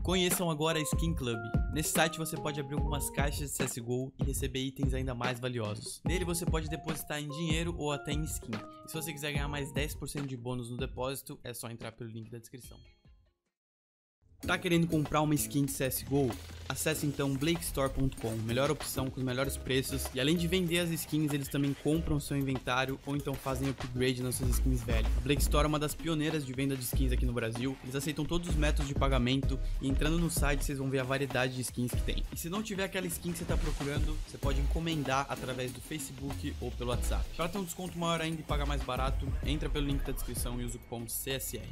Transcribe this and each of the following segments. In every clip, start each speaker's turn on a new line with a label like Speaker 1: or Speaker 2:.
Speaker 1: Conheçam agora a Skin Club. Nesse site você pode abrir algumas caixas de CSGO e receber itens ainda mais valiosos. Nele você pode depositar em dinheiro ou até em skin. E se você quiser ganhar mais 10% de bônus no depósito, é só entrar pelo link da descrição. Tá querendo comprar uma skin de CSGO? Acesse então blakestore.com, melhor opção com os melhores preços, e além de vender as skins, eles também compram seu inventário ou então fazem upgrade nas suas skins velhas. A Blake Store é uma das pioneiras de venda de skins aqui no Brasil, eles aceitam todos os métodos de pagamento e entrando no site vocês vão ver a variedade de skins que tem. E se não tiver aquela skin que você tá procurando, você pode encomendar através do Facebook ou pelo WhatsApp. Para ter um desconto maior ainda e pagar mais barato, entra pelo link da descrição e usa o cupom CSR.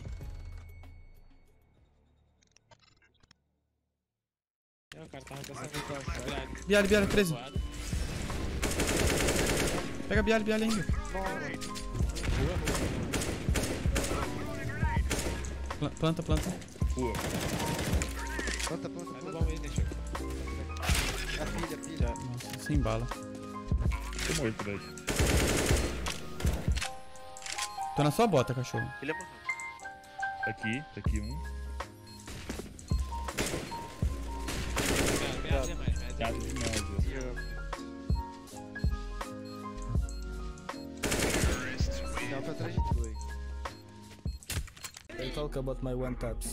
Speaker 2: O cara tava com
Speaker 1: Bialy, 13. Pega Bialy ainda. Planta.
Speaker 3: Planta. A pilha.
Speaker 1: Nossa, sem bala.
Speaker 3: Tô morto, velho.
Speaker 1: Tô na sua bota, cachorro.
Speaker 4: Ele é morto.
Speaker 3: Tá aqui um. Cara demais, velho.
Speaker 4: Dá pra trás de tu aí.
Speaker 5: They talk about my one taps.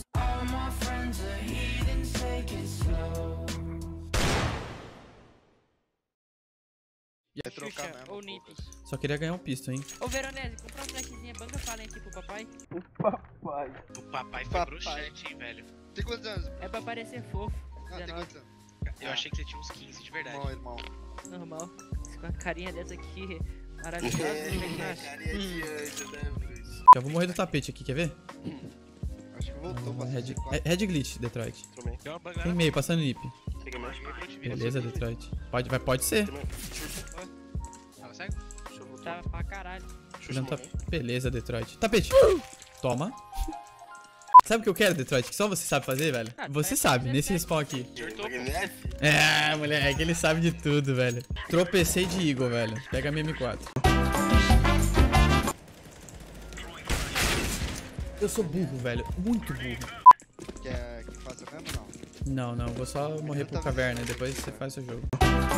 Speaker 4: Vai trocar mesmo.
Speaker 6: Ou Nip.
Speaker 1: Só queria ganhar um pisto, hein?
Speaker 6: Ô Veronese, compra uma flashzinha, banca falem aqui pro papai.
Speaker 7: O papai foi bruxante, hein, velho.
Speaker 4: Tem quantos anos?
Speaker 6: É pra parecer fofo.
Speaker 4: Ah, tem
Speaker 6: 19.
Speaker 4: quantos anos?
Speaker 7: Eu achei que você tinha uns 15 de verdade.
Speaker 4: Irmão.
Speaker 6: Normal. Com a carinha dessa aqui, maravilhosa.
Speaker 7: Carinha de anjo, né, bruxo?
Speaker 1: Já vou morrer do tapete aqui, quer ver?
Speaker 4: Acho que voltou pra
Speaker 1: Red Glitch, Detroit.
Speaker 7: Tomei. Tem uma bangada.
Speaker 1: Tem meio, passando nip.
Speaker 7: Peguei mais.
Speaker 1: Beleza, Detroit. Pode ser.
Speaker 7: Tava cego?
Speaker 6: Tá pra caralho.
Speaker 1: Beleza, Detroit. Tapete. Toma. Sabe o que eu quero, Detroit? Que só você sabe fazer, velho?
Speaker 6: Ah,
Speaker 1: Você
Speaker 6: vai
Speaker 1: sabe,
Speaker 6: fazer
Speaker 1: nesse
Speaker 6: certo.
Speaker 1: respawn aqui.
Speaker 7: Acertou.
Speaker 1: É, moleque, ele sabe de tudo, velho. Tropecei de Eagle, velho. Pega a minha M4. Eu sou burro, velho. Muito burro.
Speaker 4: Quer que faça mesmo ou não?
Speaker 1: Não, vou só morrer pro caverna e depois você faz seu jogo.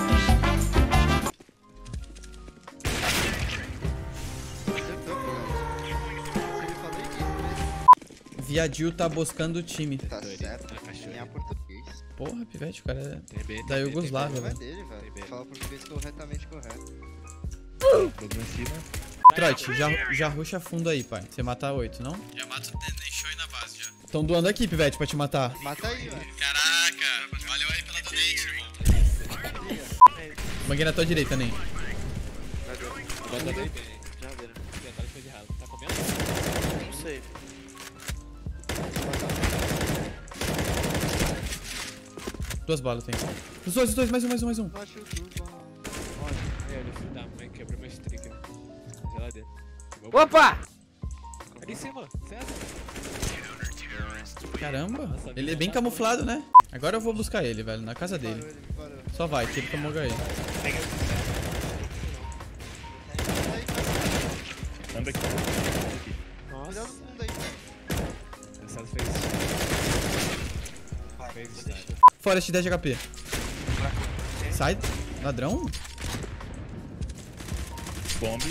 Speaker 1: Viadil tá buscando o time.
Speaker 4: Tá certo. Ganhar português.
Speaker 1: Porra, pivete, o cara é da Iugoslávia,
Speaker 4: Não é
Speaker 1: velho.
Speaker 4: dele, velho. Fala português corretamente correto.
Speaker 3: Problema em cima.
Speaker 1: Trote, já ruxa fundo aí, pai. Você matar 8, não? Já mata o Nenshow aí na base, já. Tão doando aqui, pivete, pra te matar.
Speaker 4: Mata aí, velho.
Speaker 1: Caraca, valeu aí pela donate, irmão. Banguei na tua direita, nem.
Speaker 2: Já deu. Inventário foi de errado. Tá comendo?
Speaker 7: Não sei.
Speaker 1: Duas balas tem. Os dois, mais um.
Speaker 4: Não acho tudo, mano.
Speaker 2: Aí, olha, filho da mãe, quebrou meu stick. Geladeira.
Speaker 6: Opa!
Speaker 2: Ali em cima, certo?
Speaker 1: Caramba,
Speaker 2: Nossa,
Speaker 1: ele é
Speaker 2: vida
Speaker 1: bem
Speaker 2: tá
Speaker 1: camuflado, né? Agora eu vou buscar ele, velho, na casa dele.
Speaker 4: Ele parou.
Speaker 1: Só vai, que ele tomou HE.
Speaker 3: Anda aqui.
Speaker 4: Olha
Speaker 2: Nossa,
Speaker 4: no fundo aí.
Speaker 2: engraçado fez. Fez estágio.
Speaker 1: Forest 10 de HP. Sai, ladrão?
Speaker 3: Bomb.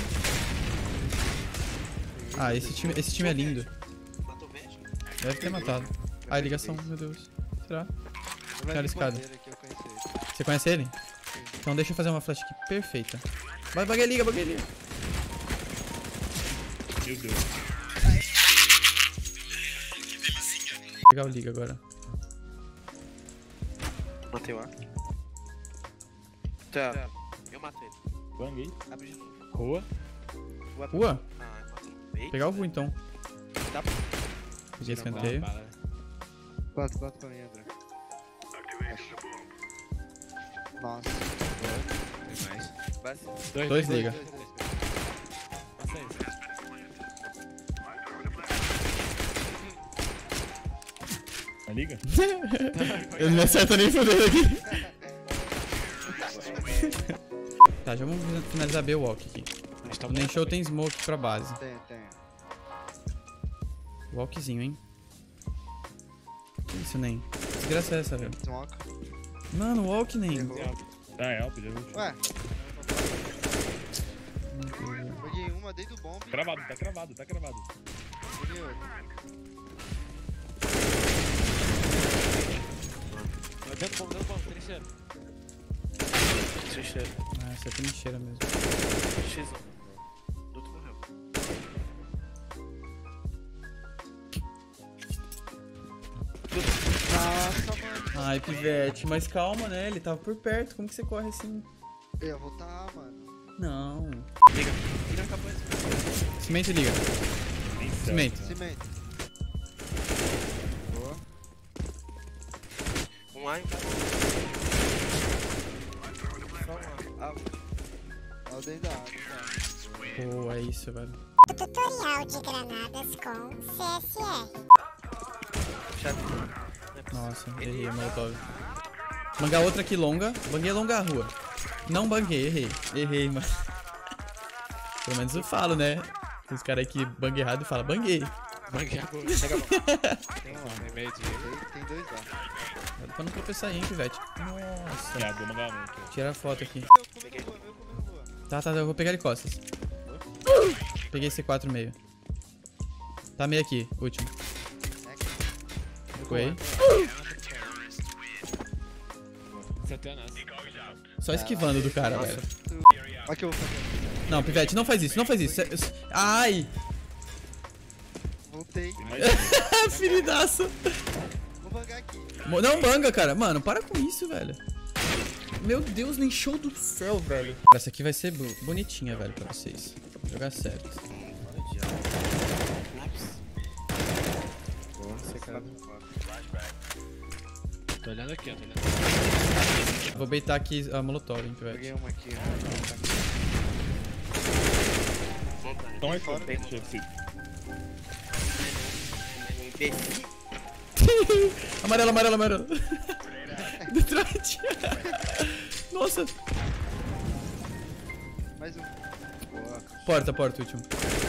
Speaker 1: Ah, esse time é lindo.
Speaker 7: Matou verde?
Speaker 1: Deve ter matado. Ah, ligação, meu Deus. Será? Cara, escada.
Speaker 4: Aqui, eu conheci ele.
Speaker 1: Você conhece ele? Então deixa eu fazer uma flash aqui perfeita. Vai, baguei liga.
Speaker 3: Meu Deus.
Speaker 1: Vou pegar o liga agora.
Speaker 7: Matei o A. Tá. Eu matei ele.
Speaker 3: Bang aí.
Speaker 7: Abre de novo.
Speaker 3: Rua.
Speaker 1: Rua?
Speaker 7: Ah, eu matei. Eita.
Speaker 1: Pegar o Ru então.
Speaker 7: Dá pra...
Speaker 1: Peguei escanteio.
Speaker 4: Bota pra mim, André. Nossa.
Speaker 2: Tem mais.
Speaker 7: Vai ser.
Speaker 1: Dois liga.
Speaker 2: Passa isso.
Speaker 3: Na liga?
Speaker 1: Eu não acerto nem fudendo aqui. Tá, já vamos finalizar B walk aqui. O Nenshow tem smoke pra base.
Speaker 4: Tem.
Speaker 1: Walkzinho, hein? Que isso, Nen? desgraça é essa, velho?
Speaker 4: Smoke.
Speaker 1: Mano, walk nem.
Speaker 4: Errou.
Speaker 3: Tá, é Alp, já viu.
Speaker 4: Ué. Peguei uma dentro do bomb.
Speaker 3: Cravado, tá cravado, tá cravado.
Speaker 4: Peguei outra.
Speaker 2: Dentro do bom, trincheiro.
Speaker 7: Trincheiro.
Speaker 1: Ah, essa aqui me cheira mesmo.
Speaker 7: X1. Do outro morreu.
Speaker 4: Nossa, mano.
Speaker 1: Ai, pivete, mas calma, né? Ele tava por perto, como que você corre assim?
Speaker 4: Eu ia voltar, mano.
Speaker 1: Não.
Speaker 7: Liga. Liga na cabeça.
Speaker 1: Cimento e liga.
Speaker 3: Tem céu,
Speaker 1: Cimento.
Speaker 3: né?
Speaker 4: Cimento. Boa.
Speaker 7: Um A e um B. Só um A.
Speaker 4: Ó, o dentro da água.
Speaker 1: Pô, é isso, velho.
Speaker 5: Tutorial de granadas com CSR.
Speaker 1: Nossa, errei a molotov. Bangar outra aqui longa. Banguei longa a rua. Não banguei, errei. Errei, mano. Pelo menos eu falo, né? Os caras aqui bangam errado e falam, banguei.
Speaker 2: Banguei agora. Chega lá. Tem um lá, no meio de...
Speaker 4: Tem dois lá.
Speaker 1: Pra não tropeçar aí, hein, pivete. Nossa.
Speaker 3: Já, deu uma galera aqui.
Speaker 1: Tira a foto aqui.
Speaker 4: Meu comendo boa.
Speaker 1: Tá, eu vou pegar ele costas. Peguei C4 meio. Tá meio aqui, último. Foi.
Speaker 2: Você tem a nossa.
Speaker 1: Só esquivando do cara, velho.
Speaker 4: Olha que eu vou fazer.
Speaker 1: Não, pivete, não faz isso, não faz isso. Ai!
Speaker 4: Voltei.
Speaker 3: Tem mais
Speaker 1: Feridaço.
Speaker 4: Vou bangar aqui.
Speaker 1: Não banga, cara. Mano, para com isso, velho. Meu Deus, nem show do céu, velho. Essa aqui vai ser bonitinha, velho, pra vocês. Vou jogar certo.
Speaker 2: Tô olhando aqui, ó. Tô olhando.
Speaker 1: Vou beitar aqui a molotov, hein, pivete.
Speaker 4: Peguei uma aqui.
Speaker 3: Então é fora. Deixa eu ver.
Speaker 1: Amarelo, amarelo, amarelo. Detroit. Nossa.
Speaker 4: Mais um. Boa.
Speaker 1: Porta, último.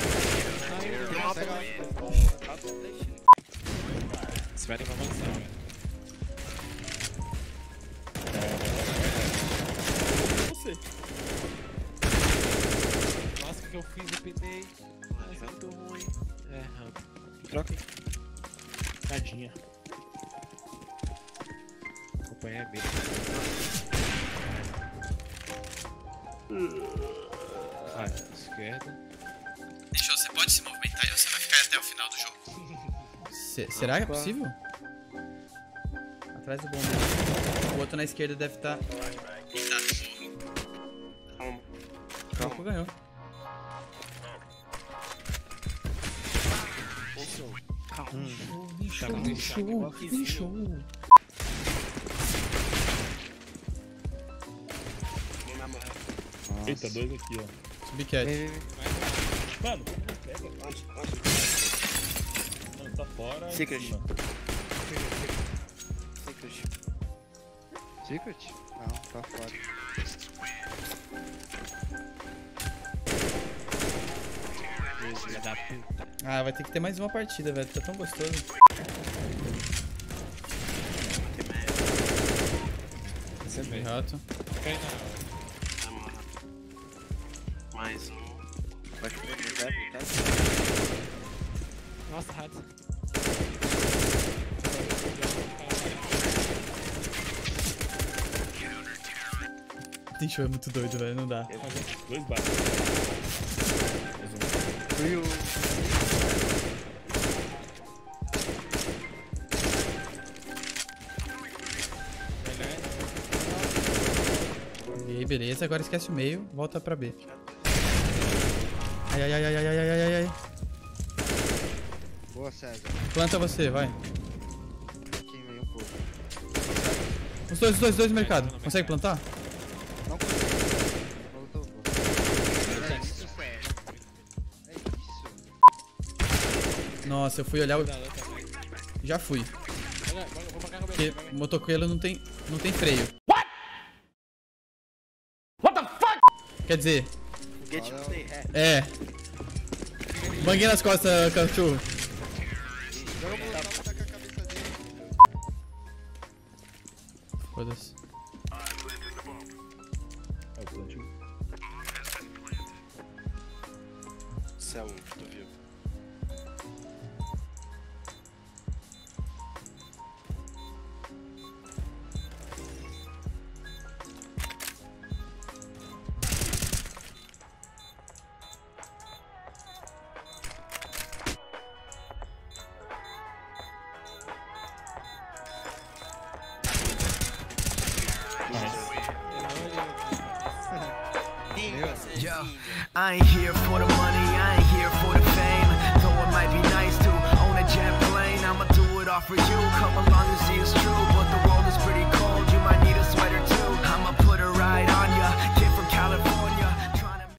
Speaker 2: Você vai ter que avançar, velho.
Speaker 1: Você.
Speaker 2: Nossa, o que eu fiz? Eu penei. Nossa, muito ruim. É, rampa. Troca aí. Tadinha. Acompanha a mira. Ah, esquerda.
Speaker 1: Deixa, você pode se movimentar e você vai ficar até o final do jogo. Será que é possível? Atrás do bombeiro. O outro na esquerda deve estar. Calma. Ganhou. Show.
Speaker 3: Eita, dois aqui, ó.
Speaker 1: Subcat.
Speaker 3: Mano, como não pega? Mano, tá fora.
Speaker 7: Secret.
Speaker 3: em cima.
Speaker 4: Secret? Não, tá fora.
Speaker 2: Filha da puta.
Speaker 1: Ah, vai ter que ter mais uma partida, velho. Tá tão gostoso.
Speaker 2: Você vê.
Speaker 1: Rato.
Speaker 2: Fica aí na...
Speaker 7: Mais um. Vai comer no zero, tá?
Speaker 2: Nossa, rato.
Speaker 1: Tem show, é muito doido, velho. Não dá.
Speaker 3: Dois baixos.
Speaker 4: Fui o...
Speaker 1: E aí, beleza. Agora esquece o meio. Volta pra B. Ai.
Speaker 4: Boa, César.
Speaker 1: Planta você, vai.
Speaker 4: Queimei um pouco.
Speaker 1: Os dois no mercado. Consegue plantar?
Speaker 4: Não consegui. Voltou. É isso, César. É isso.
Speaker 1: Nossa, eu fui olhar o...
Speaker 2: Cuidado também.
Speaker 1: Já fui.
Speaker 2: Olha, vou pagar a
Speaker 1: Porque
Speaker 2: cabeça.
Speaker 1: motoqueiro não tem freio. Quer dizer,
Speaker 7: Foguete não tem ré.
Speaker 1: é. Banguei nas costas, cachorro.
Speaker 4: Joga o botão, tá com a cabeça dele.
Speaker 1: Foda-se.
Speaker 3: É o plantio.
Speaker 7: Céu, tu viu?
Speaker 8: Yo, I ain't here for the money,